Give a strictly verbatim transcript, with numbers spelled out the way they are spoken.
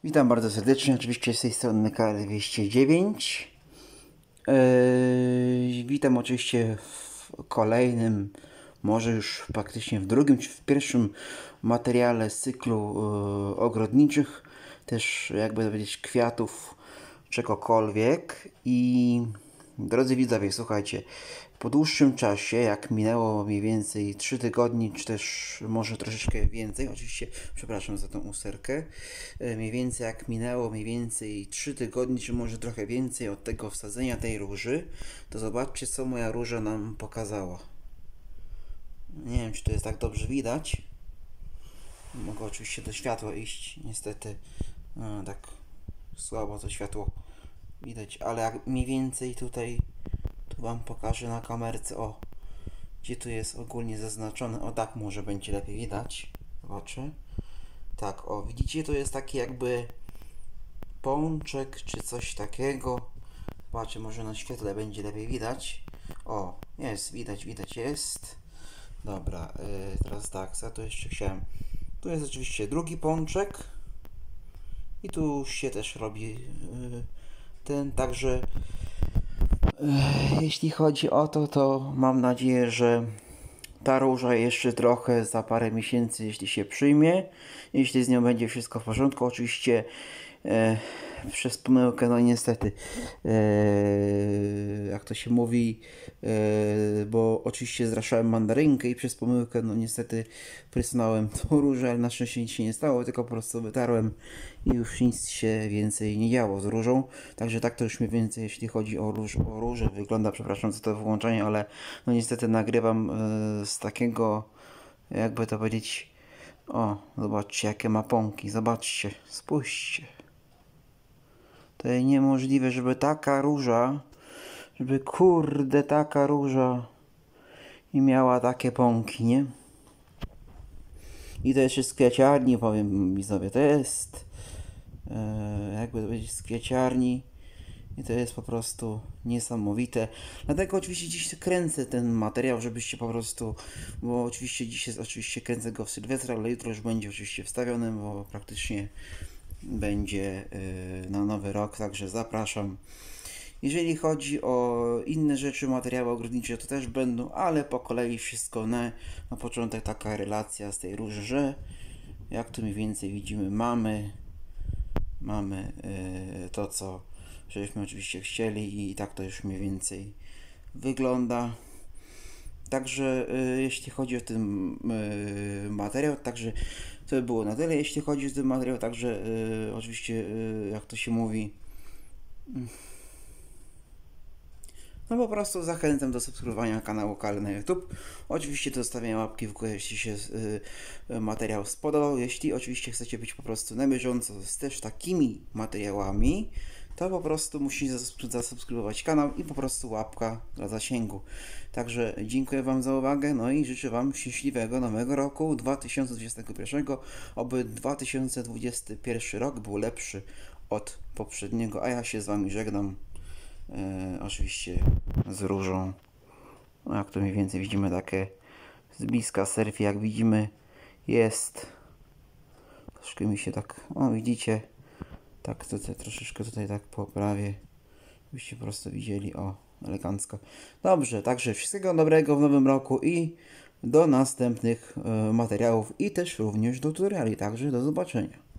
Witam bardzo serdecznie, oczywiście z tej strony K L dwieście dziewięć. Yy, witam oczywiście w kolejnym, może już praktycznie w drugim czy w pierwszym materiale z cyklu yy, ogrodniczych, też jakby powiedzieć kwiatów, czegokolwiek. I drodzy widzowie, słuchajcie, po dłuższym czasie, jak minęło mniej więcej trzy tygodnie, czy też może troszeczkę więcej, oczywiście przepraszam za tą usterkę, mniej więcej jak minęło mniej więcej trzy tygodnie, czy może trochę więcej od tego wsadzenia tej róży, to zobaczcie, co moja róża nam pokazała. Nie wiem, czy to jest tak dobrze widać. Mogę oczywiście do światła iść, niestety no, tak słabo to światło widać, ale jak mniej więcej tutaj tu Wam pokażę na kamerce, o, gdzie tu jest ogólnie zaznaczone, o tak może będzie lepiej widać, zobaczę. Tak, o, widzicie, to jest taki jakby pączek, czy coś takiego. Zobaczę, może na świetle będzie lepiej widać. O, jest, widać, widać, jest. Dobra, yy, teraz tak, za to jeszcze chciałem. Tu jest oczywiście drugi pączek. I tu się też robi yy, ten, także yy, jeśli chodzi o to, to mam nadzieję, że ta róża jeszcze trochę za parę miesięcy, jeśli się przyjmie, jeśli z nią będzie wszystko w porządku, oczywiście e, przez pomyłkę, no niestety, e, jak to się mówi, e, bo oczywiście zraszałem mandarynkę i przez pomyłkę, no niestety prysnąłem tą różę, ale na szczęście nic się nie stało, tylko po prostu wytarłem i już nic się więcej nie działo z różą. Także tak to już mniej więcej, jeśli chodzi o, róż, o różę, wygląda, przepraszam za to wyłączenie, ale no niestety nagrywam e, z takiego, jakby to powiedzieć, o, zobaczcie jakie ma pąki, zobaczcie, spójrzcie. To jest niemożliwe, żeby taka róża, żeby kurde taka róża i miała takie pąki, nie? I to jeszcze z kwiaciarni, powiem widzowie, to jest e, jakby to powiedzieć, z kwiaciarni. I to jest po prostu niesamowite. Dlatego oczywiście dziś kręcę ten materiał, żebyście po prostu, bo oczywiście dziś jest, oczywiście kręcę go w Sylwestra, ale jutro już będzie oczywiście wstawiony, bo praktycznie będzie yy, na nowy rok, także zapraszam. Jeżeli chodzi o inne rzeczy, materiały ogrodnicze, to też będą, ale po kolei wszystko na, na początek taka relacja z tej róży, że jak tu mniej więcej widzimy, mamy mamy yy, to, co żeśmy oczywiście chcieli i tak to już mniej więcej wygląda. Także y, jeśli chodzi o ten y, materiał, także to by było na tyle, jeśli chodzi o ten materiał, także y, oczywiście y, jak to się mówi, no po prostu zachęcam do subskrybowania kanału K L na YouTube. Oczywiście do zostawienia łapki w górę, jeśli się y, materiał spodobał. Jeśli oczywiście chcecie być po prostu na bieżąco z też takimi materiałami, to po prostu musicie zasubskrybować kanał i po prostu łapka dla zasięgu. Także dziękuję Wam za uwagę, no i życzę Wam szczęśliwego nowego roku dwa tysiące dwudziestego pierwszego, oby dwa tysiące dwudziesty pierwszy rok był lepszy od poprzedniego, a ja się z Wami żegnam. E, oczywiście z różą. No, jak to mniej więcej widzimy, takie z bliska selfie, jak widzimy, jest. Troszkę mi się tak, o widzicie, tak tutaj troszeczkę tutaj tak poprawię, byście po prostu widzieli, o, elegancko. Dobrze, także wszystkiego dobrego w nowym roku i do następnych e, materiałów i też również do tutoriali, także do zobaczenia.